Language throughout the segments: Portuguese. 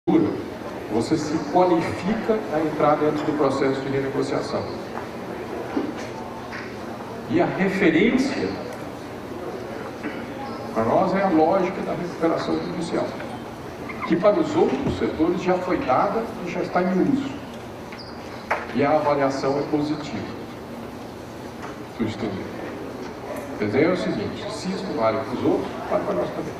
você se qualifica a entrar dentro do processo de renegociação. E a referência, para nós, é a lógica da recuperação judicial, que para os outros setores já foi dada e já está em uso. E a avaliação é positiva do estudo. Quer dizer, é o seguinte, se isso vale para os outros, vale para nós também.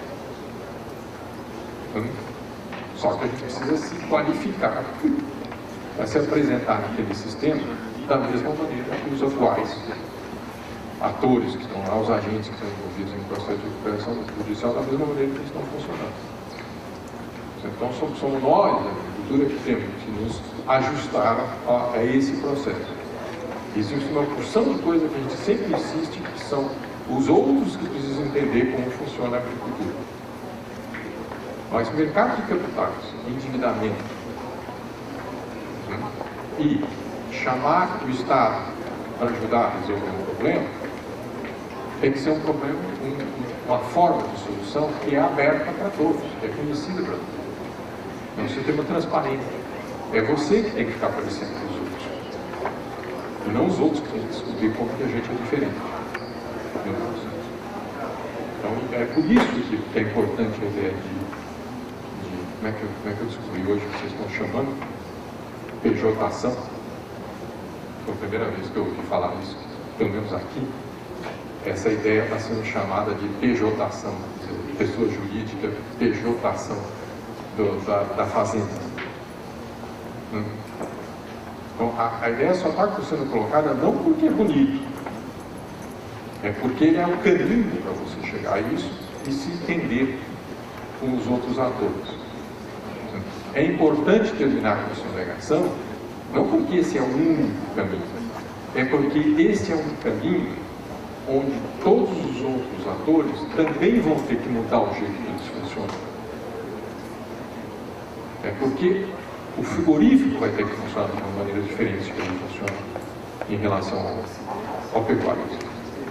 Só que a gente precisa se qualificar para se apresentar naquele sistema da mesma maneira que os atuais atores que estão lá, os agentes que estão envolvidos em processo de recuperação judicial, da mesma maneira que eles estão funcionando. Então somos nós, a agricultura, que temos que nos ajustar a esse processo. Existe uma porção de coisas que a gente sempre insiste, que são os outros que precisam entender como funciona a agricultura. Mas mercado de capitais, endividamento, e chamar o Estado para ajudar a resolver um problema, tem que ser um problema, uma forma de solução que é aberta para todos, é conhecida para todos. Então você tem uma transparência. É você que tem que ficar aparecendo para os outros. E não os outros que têm que descobrir como que a gente é diferente. Então é por isso que é importante a ideia de como é que eu descobri hoje que vocês estão chamando PJ-ação. Foi a primeira vez que eu ouvi falar isso, pelo menos aqui. Essa ideia está sendo chamada de PJ-ação, pessoa jurídica, PJ-ação da fazenda. Então, a ideia só está sendo colocada não porque é bonito, é porque ele é um caminho para você chegar a isso e se entender com os outros atores. É importante terminar com a sonegação, não porque esse é o único caminho, é porque esse é um caminho onde todos os outros atores também vão ter que mudar o jeito que eles funcionam. É porque o frigorífico vai ter que funcionar de uma maneira diferente que ele funciona em relação ao pecuarista.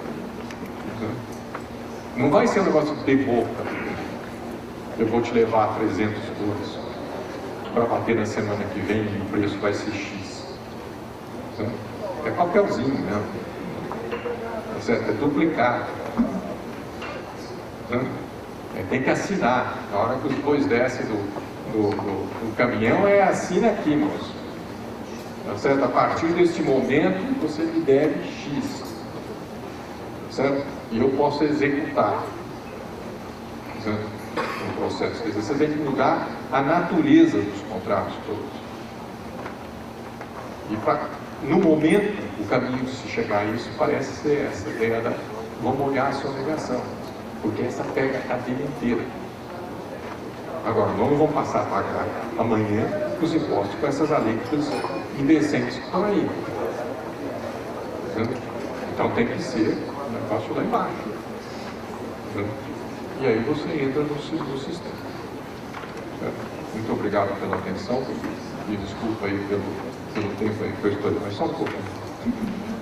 Não vai ser um negócio de boca. Eu vou te levar a 300 touros para bater na semana que vem e o preço vai ser X. É papelzinho mesmo. É duplicado. Tem que assinar. Na hora que os bois descem do caminhão, assina aqui, moço. Certo? A partir deste momento, você me deve X. Certo? E eu posso executar. Certo? No processo. Quer dizer, você tem que mudar a natureza dos contratos todos. E no momento, o caminho de se chegar a isso parece ser essa ideia da vamos olhar a sonegação, porque essa pega a cadeia inteira. Agora, não vamos passar a pagar amanhã os impostos com essas alíquotas indecentes que estão aí. Então tem que ser um negócio lá embaixo. E aí você entra no sistema. Muito obrigado pela atenção e desculpa aí pelo tempo aí que eu estou, mas só um pouquinho.